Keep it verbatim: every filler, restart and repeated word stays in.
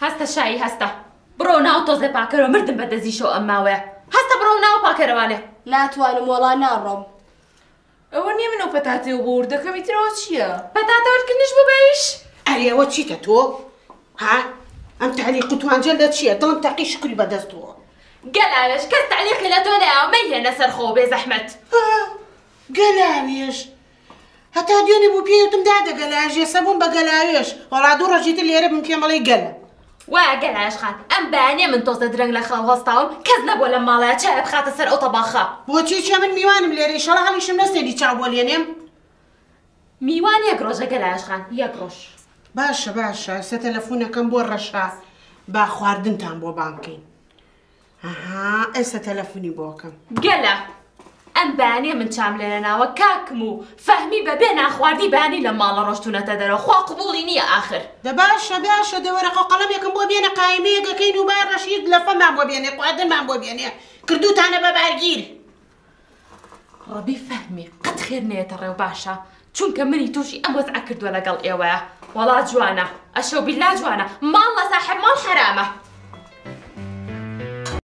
هەستە شایی هەستە بڕۆ ناو تۆزێ پاکەرەوە مردم بە دەزیشەوە ئەم ماوەیە هەستە بڕۆ ناو پاکەرەوانێ ناتوانم وەڵا ناڕۆم ئەوە نییە منەوە پەتاتێ و بۆوردەکەمی ترەوە چییە؟ پەتاتەوەرکردنیش بوو بەیش ئەرێوە چیتە تۆ؟ ها؟ ئەم تعلیق توانجە لە چییە؟ دڵم تاقی شکری بەدەستەوە گەلاوێش کەس تعلیقی لە تۆ نەیە مەیهێنە سەر خۆ بێ زەحمەت گەلاوێش هەتا دوێنێ بوو پێوتم دادە گەلاژێ سەبووم بە گەلاوێش وەڵا دوو ڕۆژیتر لێرە بم پێم بەڵێ گەلە وایە گەلاش خان ئەم بەیانیە من تۆزە درەنگ لە خەڵ هەستاوم کەس نەبووە لە ماڵەیە چایە بخاتە سەر ئەو تەباخە بۆچی چێ من میوانم لێرە ئیشەڵا هەڵیشم نەستێنی چاو بۆ لێنێم میوان یەک ڕۆژە گەلاش خان یەک ڕۆژ باشە باشە سە تەلەفۆنەکەم بۆ ڕەشا با خواردنتان بۆ بانکەین ئەها ئێستا تەلەفۆنی بۆکەم گەلە ئەم بەیانیە من چام لێرە ناوە کاکم و فەهمی بەبێ ناخواردی بەیانی لە ماڵە ڕۆشتونەتە دەرەوە خوا قبوڵی نییە ئاخر دە باشە باشە دەوەرەقە قەڵەمێکم بۆ بێنە قایمەیەکەکەین و با ڕەشید لە فەمان بۆ بێنێ خواردنمان بۆ بێنێ کردوتانە بە بارگیر ڕەبی فەهمی قەت خێر نێتە ڕێو باشە چونکە منی تووشی ئەم وەزع کردووە لەگەڵ ئێوەیە وەڵا جوانە ئەشەو بیلا جوانە ماڵ لە ساحب ماڵ حرامە